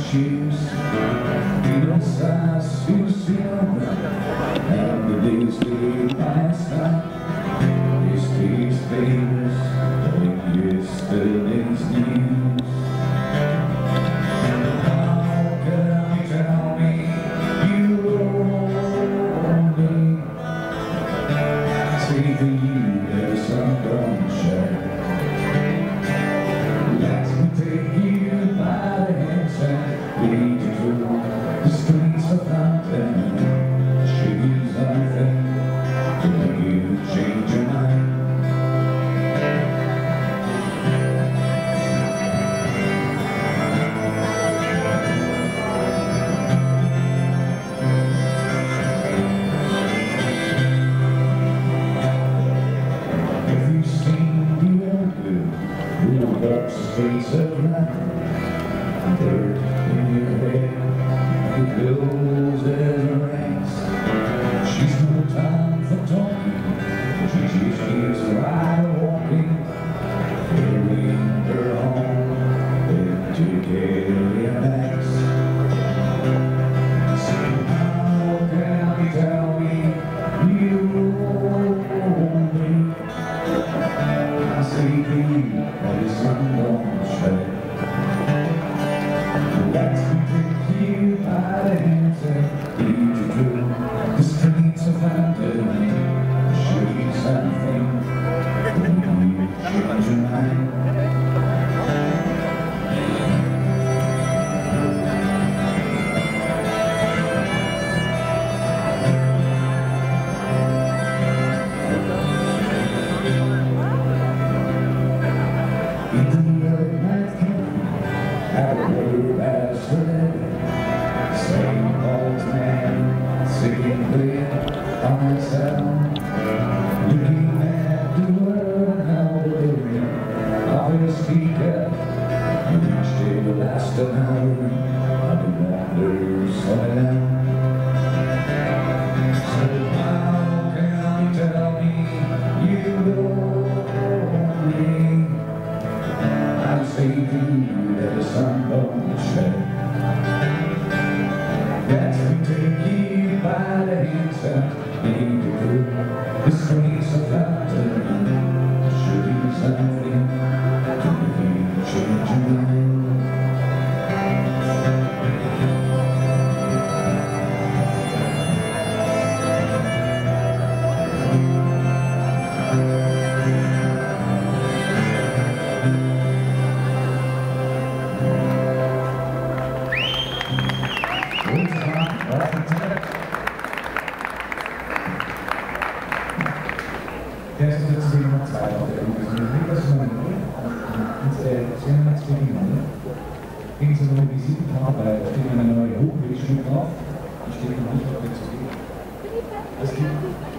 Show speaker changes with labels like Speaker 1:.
Speaker 1: shoes, even size who's still and the days they pass by. Yesterday's favors and yesterday's news. How can you tell me you only say for you that the sun don't shine? Let me take you by the hands and lead you through the streets of London. Show you something to make you change your mind. Have you seen the old blue who walks the streets of London? Dirt in your head, it goes as a race. She's no time for talking, she just keeps right walking, carrying her home to carry her bags. So how can you tell me you only I say to you that the sun don't shine? Let me take you by the hands and lead you through the streets of London. Show you something when you change your mind. In the early night cafe, at a blue as the same old man sitting there by himself, looking at the world now the ring of his speaker. Each day will last an hour, I'll be wonders all around. So how can you tell me you only I say to you that the sun don't shine? Let me take you by the hands and lead you through the streets of London. Show you something to make you change your mind. Jetzt wird es noch Zeit auf der Musik. Das ist mein Null. Und der Zehnerheitsbedingungen. Gegen so eine Visitenkarte, da steht eine neue Hochbildschirm drauf. Die steht noch nicht auf der CD. Es gibt